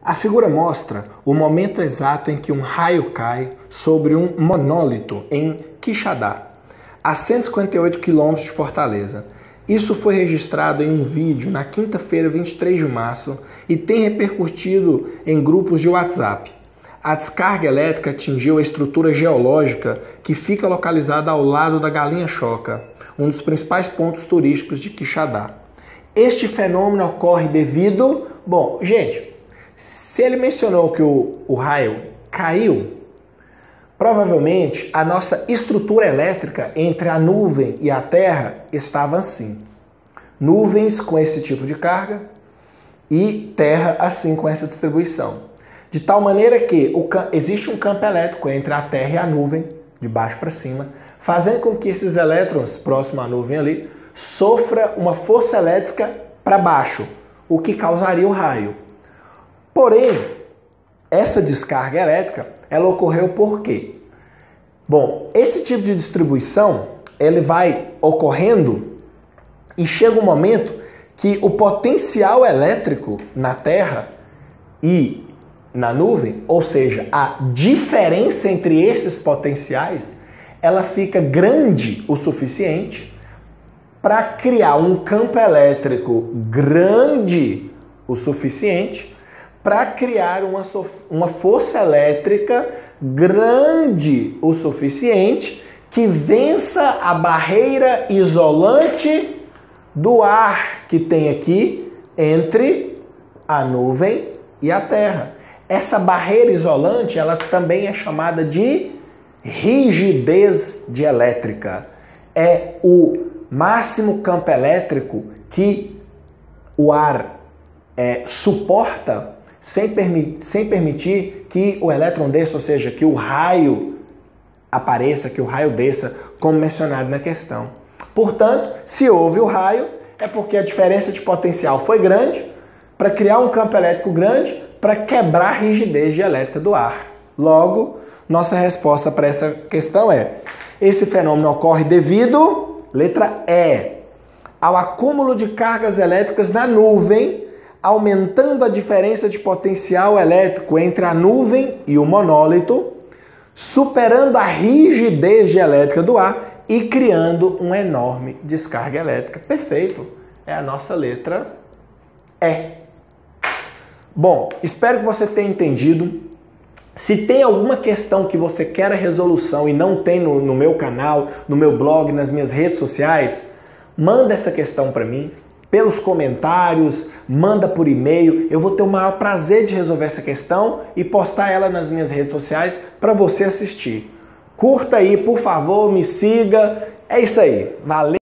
A figura mostra o momento exato em que um raio cai sobre um monólito em Quixadá, a 158 quilômetros de Fortaleza. Isso foi registrado em um vídeo na quinta-feira, 23 de março, e tem repercutido em grupos de WhatsApp. A descarga elétrica atingiu a estrutura geológica que fica localizada ao lado da Galinha Choca, um dos principais pontos turísticos de Quixadá. Este fenômeno ocorre devido... Bom, gente, se ele mencionou que o raio caiu, provavelmente a nossa estrutura elétrica entre a nuvem e a Terra estava assim. Nuvens com esse tipo de carga e Terra assim com essa distribuição. De tal maneira que existe um campo elétrico entre a Terra e a nuvem, de baixo para cima, fazendo com que esses elétrons próximos à nuvem ali sofra uma força elétrica para baixo, o que causaria o raio. Porém, essa descarga elétrica, ela ocorreu por quê? Bom, esse tipo de distribuição, ele vai ocorrendo e chega um momento que o potencial elétrico na Terra e na nuvem, ou seja, a diferença entre esses potenciais, ela fica grande o suficiente para criar um campo elétrico grande o suficiente para criar uma força elétrica grande o suficiente que vença a barreira isolante do ar que tem aqui entre a nuvem e a Terra. Essa barreira isolante, ela também é chamada de rigidez dielétrica. É o máximo campo elétrico que o ar suporta sem permitir que o elétron desça, ou seja, que o raio apareça, que o raio desça, como mencionado na questão. Portanto, se houve o raio, é porque a diferença de potencial foi grande para criar um campo elétrico grande para quebrar a rigidez dielétrica do ar. Logo, nossa resposta para essa questão é: esse fenômeno ocorre devido, letra E, ao acúmulo de cargas elétricas na nuvem, aumentando a diferença de potencial elétrico entre a nuvem e o monólito, superando a rigidez dielétrica do ar e criando uma enorme descarga elétrica. Perfeito. É a nossa letra E. Bom, espero que você tenha entendido. Se tem alguma questão que você quer a resolução e não tem no meu canal, no meu blog, nas minhas redes sociais, manda essa questão para mim, pelos comentários, manda por e-mail. Eu vou ter o maior prazer de resolver essa questão e postar ela nas minhas redes sociais para você assistir. Curta aí, por favor, me siga. É isso aí. Valeu!